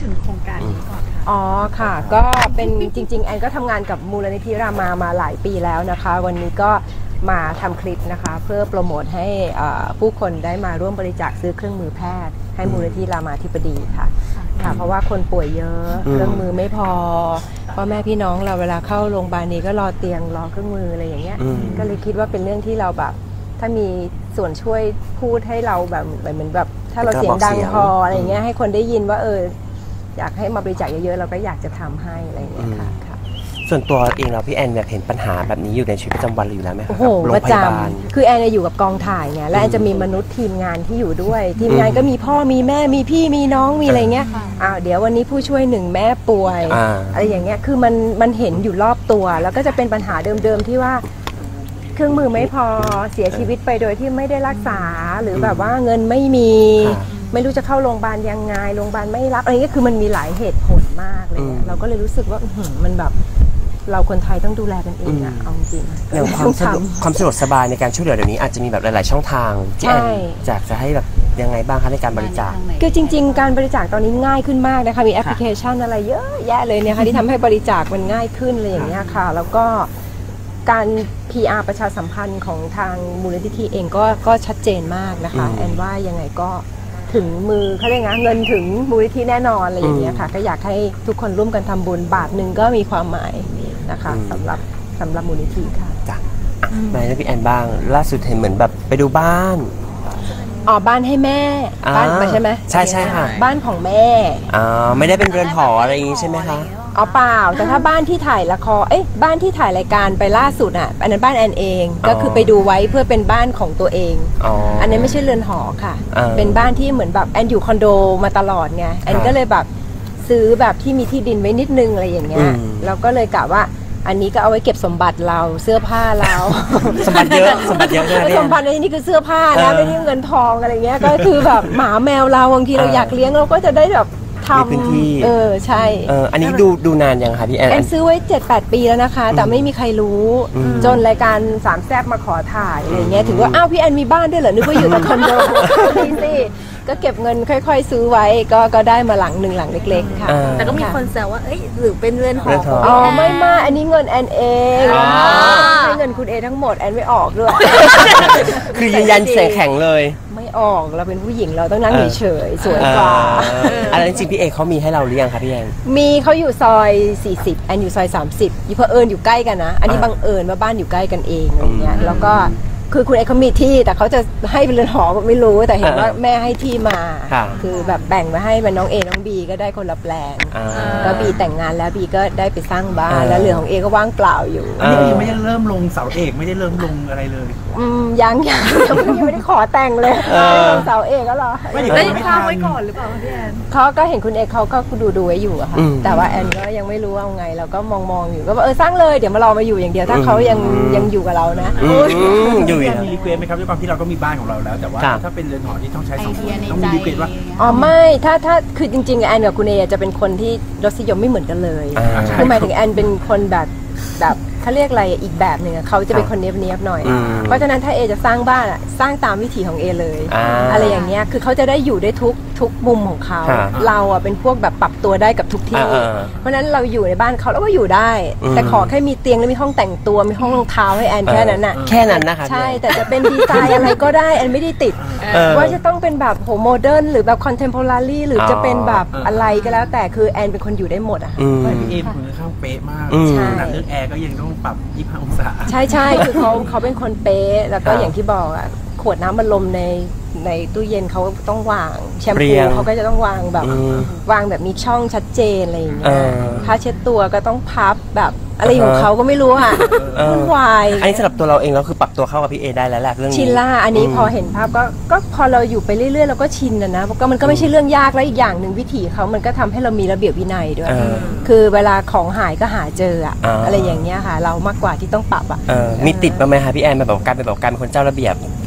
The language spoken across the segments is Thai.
ถึงโครงการนี้ก่อนค่ะอ๋อค่ะก็เป็นจริงๆแอนก็ทำงานกับมูลนิธิรามามาหลายปีแล้วนะคะวันนี้ก็มาทำคลิปนะคะเพื่อโปรโมทให้ผู้คนได้มาร่วมบริจาคซื้อเครื่องมือแพทย์ให้มูลนิธิรามาธิบดีค่ะเพราะว่าคนป่วยเยอะเครื่องมือไม่พอพ่อแม่พี่น้องเราเวลาเข้าโรงพยาบาลนี้ก็รอเตียงรอเครื่องมืออะไรอย่างเงี้ยก็เลยคิดว่าเป็นเรื่องที่เราแบบถ้ามีส่วนช่วยพูดให้เราแบบเหมือนแบบถ้าเราเสียงดังพออะไรเงี้ยให้คนได้ยินว่าอยากให้มาบริจาคเยอะๆเราก็อยากจะทำให้อะไรอย่างเงี้ยค่ะส่วนตัวเองเราพี่แอนแบบเห็นปัญหาแบบนี้อยู่ในชีวิตประจำวันอยู่แล้วไหมครับโรงพยาบาลคือแอนอยู่กับกองถ่ายไงและแอนจะมีมนุษย์ทีมงานที่อยู่ด้วยทีมงานก็มีพ่อมีแม่มีพี่มีน้องมีอะไรเงี้ยเดี๋ยววันนี้ผู้ช่วยหนึ่งแม่ป่วยอะไรอย่างเงี้ยคือมันเห็นอยู่รอบตัวแล้วก็จะเป็นปัญหาเดิมๆที่ว่าเครื่องมือไม่พอเสียชีวิตไปโดยที่ไม่ได้รักษาหรือแบบว่าเงินไม่มีไม่รู้จะเข้าโรงพยาบาลยังไงโรงพยาบาลไม่รับอะไรเงี้ยคือมันมีหลายเหตุผลมากเลยเราก็เลยรู้สึกว่ามันแบบเราคนไทยต้องดูแลกันเองอะเอาจริงอย่างความสะดวกสบายในการช่วยเหลือเดี๋ยวนี้อาจจะมีแบบหลายๆช่องทางที่แอนอยากจะให้แบบยังไงบ้างคะในการบริจาคคือจริงๆการบริจาคตอนนี้ง่ายขึ้นมากนะคะมีแอปพลิเคชันอะไรเยอะแยะเลยเนี่ยค่ะที่ทำให้บริจาคมันง่ายขึ้นเลยอย่างเงี้ยค่ะแล้วก็การ PR ประชาสัมพันธ์ของทางมูลนิธิเองก็ชัดเจนมากนะคะแอนว่ายังไงก็ถึงมือเขาเรียกเงินถึงมูลนิธิแน่นอนอะไรอย่างเงี้ยค่ะก็อยากให้ทุกคนร่วมกันทำบุญบาทหนึ่งก็มีความหมายนะคะสำหรับมูลนิธิค่ะจ้ะมาให้พี่แอนบ้างล่าสุดเห็นเหมือนแบบไปดูบ้านบ้านให้แม่บ้านใช่ไหมใช่ค่ะบ้านของแม่ไม่ได้เป็นเรือนหออะไรอย่างงี้ใช่ไหมคะเปล่าแต่ถ้าบ้านที่ถ่ายละครบ้านที่ถ่ายรายการไปล่าสุดอันนั้นบ้านแอนเองก็คือไปดูไว้เพื่อเป็นบ้านของตัวเองอันนั้นไม่ใช่เรือนหอค่ะเป็นบ้านที่เหมือนแบบแอนอยู่คอนโดมาตลอดไงแอนก็เลยแบบซื้อแบบที่มีที่ดินไว้นิดนึงอะไรอย่างเงี้ยเราก็เลยกะว่าอันนี้ก็เอาไว้เก็บสมบัติเราเสื้อผ้าเราสมบัติเยอะสมบัติเยอะเลยสมบัติในนี่คือเสื้อผ้านะไม่ใช่เงินทองอะไรเงี้ยก็คือแบบหมาแมวเราบางทีเราอยากเลี้ยงเราก็จะได้แบบทำใช่อันนี้ดูนานยังคะพี่แอนซื้อไว้ 7-8 ปีแล้วนะคะแต่ไม่มีใครรู้จนรายการสามแซ่บมาขอถ่ายอะไรเงี้ยถือว่าอ้าวพี่แอนมีบ้านด้วยเหรอนึกว่าอยู่แต่คอนโดนี่สิก็เก็บเงินค่อยๆซื้อไว้ก็ได้มาหลังหนึ่งหลังเล็กๆค่ะแต่ก็มีคนแซวว่าหรือเป็นเรือนหอไม่อันนี้เงินแอนเองให้เงินคุณเอทั้งหมดแอนไม่ออกด้วยคือยืนยันเสียงแข็งเลยไม่ออกเราเป็นผู้หญิงเราต้องนั่งเฉยๆสวยกว่าอะไรจริงพี่เอเขามีให้เราหรือยังคะพี่แอนมีเขาอยู่ซอย40แอนอยู่ซอย30เผอิญอยู่ใกล้กันนะอันนี้บังเอิญว่าบ้านอยู่ใกล้กันเองอะไรเงี้ยแล้วก็คือคุณเอเขามีที่แต่เขาจะให้เป็นเรือนหอไม่รู้แต่เห็นว่าแม่ให้ที่มาคือแบบแบ่งมาให้เป็นน้องเอน้องบีก็ได้คนละแปลงก็บีแต่งงานแล้วบีก็ได้ไปสร้างบ้านแล้วเหลือของเอก็ว่างเปล่าอยู่ยังไม่ได้เริ่มลงเสาเอกไม่ได้เริ่มลงอะไรเลยยังไม่ได้ขอแต่งเลยลงเสาเอกก็รอได้ค้างไว้ก่อนหรือเปล่าพี่แอนเขาก็เห็นคุณเอเขาก็ดูไว้อยู่อะค่ะแต่ว่าแอนก็ยังไม่รู้ว่าไงเราก็มองอยู่ก็ว่าสร้างเลยเดี๋ยวมารอมาอยู่อย่างเดียวถ้าเขายังอยู่กับเรานะอยู่มีรีเควสไหมครับด้วยความที่เราก็มีบ้านของเราแล้วแต่ว่าถ้าเป็นเรือนหอที่ต้องใช้สองคนต้องมีรีเควสว่าไม่ถ้าคือจริงๆแอนกับคุณเอจะเป็นคนที่รสนิยมไม่เหมือนกันเลยคือหมายถึงแอนเป็นคนแบบเขาเรียกอะไรอีกแบบหนึ่งเขาจะเป็นคนเนียบๆหน่อยเพราะฉะนั้นถ้าเอจะสร้างบ้านสร้างตามวิถีของเอเลยอะไรอย่างเงี้ยคือเขาจะได้อยู่ได้ทุกมุมของเขาเราเป็นพวกแบบปรับตัวได้กับทุกที่เพราะฉะนั้นเราอยู่ในบ้านเขาแล้วก็อยู่ได้แต่ขอแค่มีเตียงและมีห้องแต่งตัวมีห้องรองเท้าให้แอนแค่นั้นน่ะแค่นั้นนะคะใช่แต่จะเป็นดีไซน์อะไรก็ได้แอนไม่ได้ติดว่าจะต้องเป็นแบบโหโมเดิร์นหรือแบบคอนเทมพอรารีหรือจะเป็นแบบอะไรก็แล้วแต่คือแอนเป็นคนอยู่ได้หมดอ่ะพี่เอ็มคนข้างเป๊ะมากขนาดเรื่องแอร์ก็ยังต้องปรับ25 องศาใช่คือเขาเป็นคนเป๊ะแล้วก็อย่างที่บอกอ่ะขวดน้ำมันลมในตู้เย็นเขาต้องวางแชมพูเขาก็จะต้องวางแบบมีช่องชัดเจนอะไรอย่างเงี้ยผ้าเช็ดตัวก็ต้องพับแบบอะไรของเขาก็ไม่รู้ค่ะวุ่นวายอันนี้สำหรับตัวเราเองเราคือปรับตัวเข้ากับพี่เอได้แล้วแหละเรื่องนี้ชินล่าอันนี้พอเห็นภาพก็พอเราอยู่ไปเรื่อยๆเราก็ชินนะเพราะมันก็ไม่ใช่เรื่องยากแล้วอีกอย่างหนึ่งวิถีเขามันก็ทำให้เรามีระเบียบวินัยด้วยคือเวลาของหายก็หาเจออะไรอย่างเงี้ยค่ะเรามากกว่าที่ต้องปรับมีติดบ้างไหมคะพี่แอนแบบการเป็นคนเจ้าระเบียบ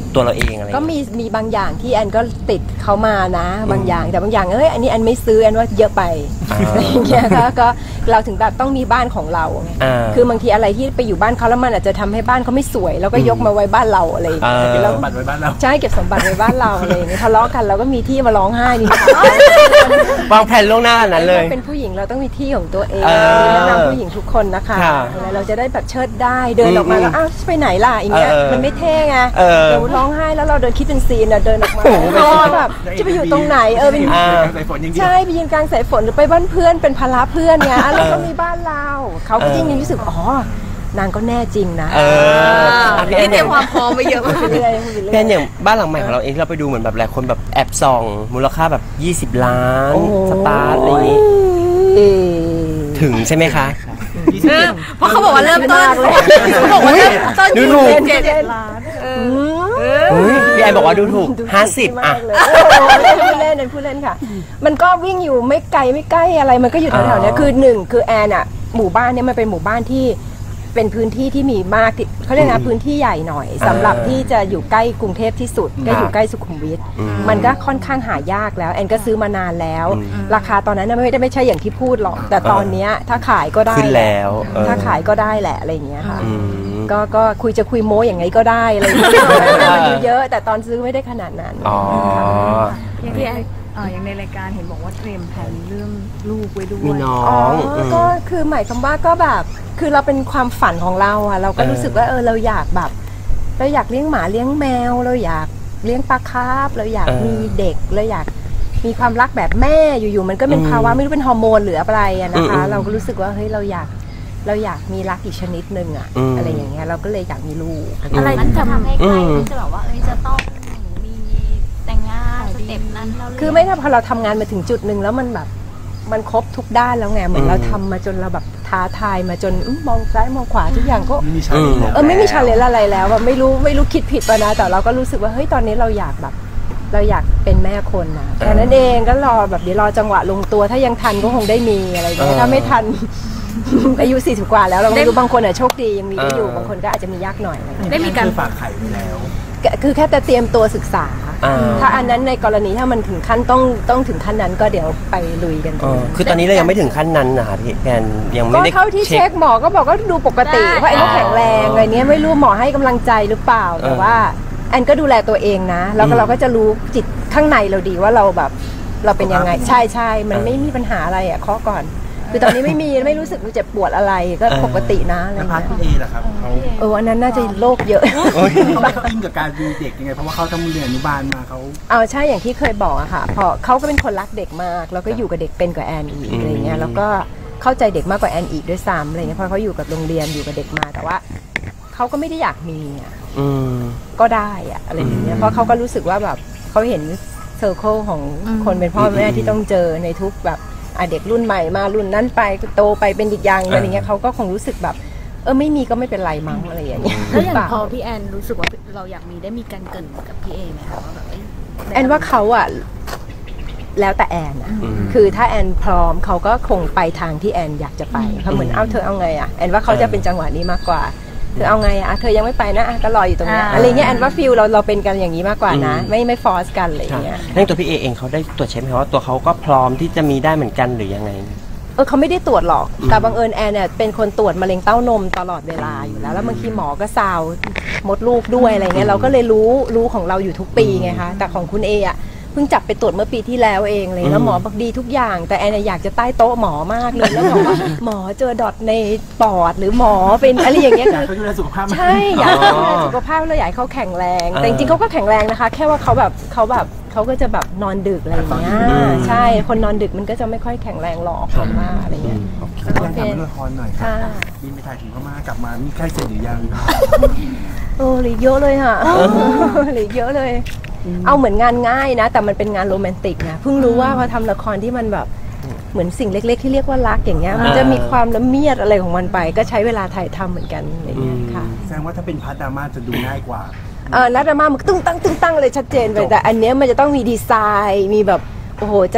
ตัวเราเองอะไรก็มีบางอย่างที่แอนก็ติดเขามานะบางอย่างแต่บางอย่างอันนี้แอนไม่ซื้อแอนว่าเยอะไปอะไรอย่างเงี้ยก็เราถึงแบบต้องมีบ้านของเราไงคือบางทีอะไรที่ไปอยู่บ้านเขาแล้วมันอาจจะทำให้บ้านเขาไม่สวยแล้วก็ยกมาไว้บ้านเราอะไรอย่างเงี้ยเราบัตรไว้บ้านเราใช่เก็บสมบัติไว้บ้านเราอะไรอย่างเงี้ยทะเลาะกันเราก็มีที่มาร้องไห้นี่นะคะวางแผนล่วงหน้าขนาดนั้นเลยเป็นผู้หญิงเราต้องมีที่ของตัวเองเออแนะนำผู้หญิงทุกคนนะคะค่ะเราจะได้แบบเชิดได้เดินออกมาแล้วอ้าวไปไหนล่ะอย่างเงี้ยมันไม่เท่ไง เราร้องไห้แล้วเราเดินคิดเป็นซีนอะเดินออกมาแบบจะไปอยู่ตรงไหนเป็นใส่ฝนอย่างเดียวใช่ไปยืนกลางสายฝนหรือไปบ้านเพื่อนเป็นภาระเพื่อนไงแล้วก็มีบ้านเราเขาก็ยิ่งรู้สึกอ๋อนางก็แน่จริงนะนี่เตรียมความพร้อมไปเยอะมากเรื่อยแค่อย่างบ้านหลังใหม่ของเราเองที่เราไปดูเหมือนแบบหลายคนแบบแอบส่องมูลค่าแบบ20 ล้านสตาร์ทอะไรอย่างงี้ถึงใช่ไหมคะเพราะเขาบอกว่าเริ่มต้นเขาบอกว่าเริ่มต้นดูถูก 7 ล้านพี่แอนบอกว่าดูถูก50อ่ะพูดเล่นพูดเล่นค่ะ มันก็วิ่งอยู่ไม่ไกลไม่ใกล้อะไรมันก็อยู่แถวๆนี้คือหนึ่งคือแอนอะหมู่บ้านเนี่ยมันเป็นหมู่บ้านที่เป็นพื้นที่ที่มีมากเขาเรียกนะพื้นที่ใหญ่หน่อยสำหรับที่จะอยู่ใกล้กรุงเทพที่สุดก็อยู่ใกล้สุขุมวิทมันก็ค่อนข้างหายากแล้วแอนก็ซื้อมานานแล้ว ราคาตอนนั้นไม่ใช่อย่างที่พูดหรอกแต่ตอนเนี้ยถ้าขายก็ได้ขึ้นแล้วถ้าขายก็ได้แหละอะไรอย่างเงี้ยค่ะก็คุยโม้อย่างไงก็ได้อะไรอย่างเงี้ยมันดูเยอะแต่ตอนซื้อไม่ได้ขนาดนั้นอย่างที่อย่างในรายการเห็นบอกว่าเตรียมแผนเรื่องลูกไว้ด้วยมีน้องก็คือหมายความว่าก็แบบคือเราเป็นความฝันของเราอะเราก็รู้สึกว่าเราอยากแบบเราอยากเลี้ยงหมาเลี้ยงแมวเราอยากเลี้ยงปลาคาร์ฟเราอยากมีเด็กเราอยากมีความรักแบบแม่อยู่ๆมันก็เป็นภาวะไม่รู้เป็นฮอร์โมนหรืออะไรอะนะคะเราก็รู้สึกว่าเฮ้ยเราอยากมีรักอีกชนิดนึงอะอะไรอย่างเงี้ยเราก็เลยอยากมีลูกอะไรที่ทำให้ใครที่จะแบบว่าจะต้องมีแต่งงานสเต็ปนั้นเราคือไม่ถ้าพอเราทำงานมาถึงจุดหนึ่งแล้วมันแบบมันครบทุกด้านแล้วไงเหมือนเราทำมาจนเราแบบท้าทายมาจนมองซ้ายมองขวาทุกอย่างก็ไม่มีชาเลนจ์ไม่มีชาเลนจ์อะไรแล้วแบบไม่รู้คิดผิดไปนะแต่เราก็รู้สึกว่าเฮ้ยตอนนี้เราอยากแบบเราอยากเป็นแม่คนนะแค่นั้นเองก็รอแบบเดี๋ยวรอจังหวะลงตัวถ้ายังทันก็คงได้มีอะไรอย่างเงี้ยถ้าไม่ทัน อายุ40 กว่าแล้วเราไม่รู้บางคนโชคดียังมีได้อยู่บางคนก็อาจจะมียากหน่อยอะไรอย่างเงี้ยได้มีการฝากไข่ไว้แล้วคือแค่แต่เตรียมตัวศึกษาถ้าอันนั้นในกรณีถ้ามันถึงขั้นต้องถึงขั้นนั้นก็เดี๋ยวไปลุยกันคือตอนนี้เรายังไม่ถึงขั้นนั้นนะคะพี่แอนยังไม่ก็ได้เท่าที่เช็คหมอก็บอกก็ดูปกติเพราะแอนก็แข็งแรงอะไรเนี้ยไม่รู้หมอให้กำลังใจหรือเปล่าแต่ว่าแอนก็ดูแลตัวเองนะแล้วเราก็จะรู้จิตข้างในเราดีว่าเราแบบเราเป็นยังไงใช่มันไม่มีปัญหาอะไรข้อก่อนคือตอนนี้ไม่รู้สึกเจ็บปวดอะไรก็ปกตินะอะไรแล้วพาร์ทเงี้คุณยล่ะครับเขาอันนั้นน่าจะโรคเยอะเขาอินกับการดูเด็กยังไงเพราะว่าเขาทำเรียนอนุบาลมาเขาเอาใช่อย่างที่เคยบอกอะค่ะพอเขาก็เป็นคนรักเด็กมากแล้วก็อยู่กับเด็กเป็นกว่าแอนอีกอะไรเงี้ยแล้วก็เข้าใจเด็กมากกว่าแอนอีกด้วยซ้ำอะไรเงี้ยเพราะเขาอยู่กับโรงเรียนอยู่กับเด็กมาแต่ว่าเขาก็ไม่ได้อยากมีก็ได้อะอะไรอย่างเงี้ยเพราะเขาก็รู้สึกว่าแบบเขาเห็นเซอร์เคิลของคนเป็นพ่อแม่ที่ต้องเจอในทุกแบบเด็กรุ่นใหม่มารุ่นนั้นไปโตไปเป็นอีกอย่างอะไรเงี้ยเขาก็คงรู้สึกแบบไม่มีก็ไม่เป็นไรมั้งอะไรอย่างเงี้ยแล้วอย่างพอพี่แอนรู้สึกว่าเราอยากมีได้มีการเกริ่นกับพี่เอไหมคะว่าแบบแอนว่าเขาอะแล้วแต่แอนอะคือถ้าแอนพร้อมเขาก็คงไปทางที่แอนอยากจะไปเพราะเหมือนเธอเอาไงอะแอนว่าเขาจะเป็นจังหวะนี้มากกว่าเธอเอาไงอะเธอยังไม่ไปนะก็รออยู่ตรงนี้อะไรเงี้ยแอนว่าฟิลเราเป็นกันอย่างนี้มากกว่านะไม่ฟอร์สกันอะไรเงี้ยนั่นตัวพี่เอเองเขาได้ตรวจเช็คไหมว่าตัวเขาก็พร้อมที่จะมีได้เหมือนกันหรือยังไงเขาไม่ได้ตรวจหรอกแต่บังเอิญแอนเนี่ยเป็นคนตรวจมะเร็งเต้านมตลอดเวลาอยู่แล้วบางทีหมอก็ซาวมดลูกด้วยอะไรเงี้ยเราก็เลยรู้ของเราอยู่ทุกปีไงคะแต่ของคุณเออะเพิ่งจับไปตรวจเมื่อปีที่แล้วเองเลยแล้วหมอบอกดีทุกอย่างแต่แอนอยากจะใต้โต๊ะหมอมากเลยแล้วบอกว่าหมอเจอดอทในปอดหรือหมอเป็นอะไรอย่างเงี้ยคือใช่อยากดูแลสุขภาพเราอยากเขาแข็งแรงแต่จริงๆเขาก็แข็งแรงนะคะแค่ว่าเขาก็จะแบบนอนดึกอะไรอย่างเงี้ยใช่คนนอนดึกมันก็จะไม่ค่อยแข็งแรงหรอกผมว่าอะไรเงี้ยอยากทำเรื่องละครหน่อยค่ะบินไปถ่ายถึงพม่ากลับมานี่ใกล้เสร็จหรือยังหรือเยอะเลยค่ะหรือเยอะเลยเอาเหมือนงานง่ายนะแต่มันเป็นงานโรแมนติกนะเพิ่งรู้ว่าพอทำละครที่มันแบบเหมือนสิ่งเล็กๆที่เรียกว่ารักอย่างเงี้ยมันจะมีความละเมียดอะไรของมันไปก็ใช้เวลาถ่ายทำเหมือนกันอะไรเงี้ยค่ะแสดงว่าถ้าเป็นพาร์ทดราม่าจะดูง่ายกว่าแล้วดราม่ามันตึ้งตั้งเลยชัดเจนไปแต่อันเนี้ยมันจะต้องมีดีไซน์มีแบบโอ้โหจะ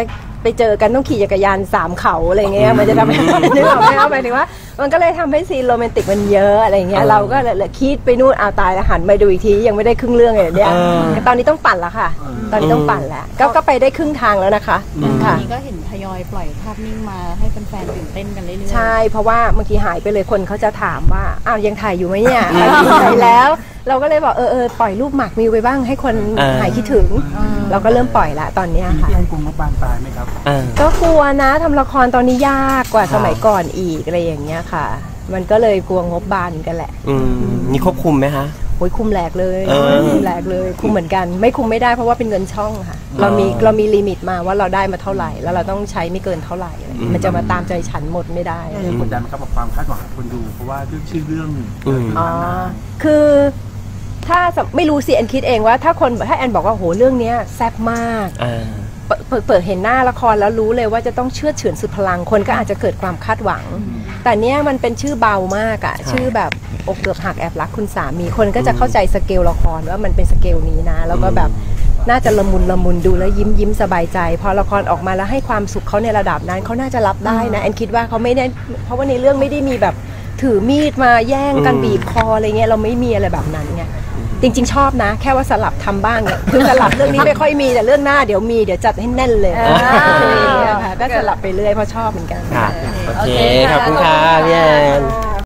ไปเจอกันต้องขี่จักรยาน3 เขาอะไรเงี้ยมันจะทำให้นึกออกไหมหมายถึงว่ามันก็เลยทำให้ซีนโรแมนติกมันเยอะอะไรเงี้ยเราก็เลยคิดไปนู่นเอาตายแล้วหันมาดูอีกทียังไม่ได้ครึ่งเรื่องเลยเนี่ยตอนนี้ต้องปั่นแล้วค่ะ ตอนนี้ต้องปั่นแล้วก็ไปได้ครึ่งทางแล้วนะคะค่ะนี้ก็เห็นทยอยปล่อยภาพนิ่งมาให้แฟนๆตื่นเต้นกันเรื่อยๆใช่เพราะว่าบางทีหายไปเลยคนเขาจะถามว่าอ้าวยังถ่ายอยู่ไหมเนี่ยไปถึงไหนแล้ว เราก็เลยบอกปล่อยรูปหมากมิวไปบ้างให้คนหายคิดถึง เราก็เริ่มปล่อยละตอนเนี้ยค่ะพี่แอนกลัวงบบานปลายไหมครับก็กลัวนะทำละครตอนนี้ยากกว่าสมัยก่อนอีกอะไรอย่างเงี้ยค่ะ มันก็เลยกลัวงบบานกันแหละนี่ควบคุมไหมคะโอ้ยคุมแหลกเลยคุมแหลกเลยคุมเหมือนกันไม่คุมไม่ได้เพราะว่าเป็นเงินช่องค่ะเรามีลิมิตมาว่าเราได้มาเท่าไหร่แล้วเราต้องใช้ไม่เกินเท่าไหร่อะไรมันจะมาตามใจฉันหมดไม่ได้กดดันไหมครับกับความคาดหวังของคนดูเพราะว่าด้วยชื่อเรื่องอ๋อคือถ้าไม่รู้สิแอนคิดเองว่าถ้าแอนบอกว่าโหเรื่องเนี้ยแซ่บมากเปิดเห็นหน้าละครแล้วรู้เลยว่าจะต้องเชื่อเฉือนสุดพลังคนก็อาจจะเกิดความคาดหวังแต่เนี้ยมันเป็นชื่อเบามากอะชื่อแบบอกเกือบหักแอบรักคุณสามีคนก็จะเข้าใจสเกลละครว่ามันเป็นสเกลนี้นะแล้วก็แบบน่าจะละมุนดูแล้วยิ้มสบายใจพอละครออกมาแล้วให้ความสุขเขาในระดับนั้นเขาน่าจะรับได้นะแอนคิดว่าเขาไม่ได้เพราะว่าในเรื่องไม่ได้มีแบบถือมีดมาแย่งกันบีบคออะไรเงี้ยเราไม่มีอะไรแบบนั้นไงจริงๆชอบนะแค่ว่าสลับทำบ้างเนี่ยคือสลับเรื่องนี้ไม่ค่อยมีแต่เรื่องหน้าเดี๋ยวจัดให้แน่นเลยก็สลับไปเรื่อยเพราะชอบเหมือนกันโอเคขอบคุณค่ะพี่แอน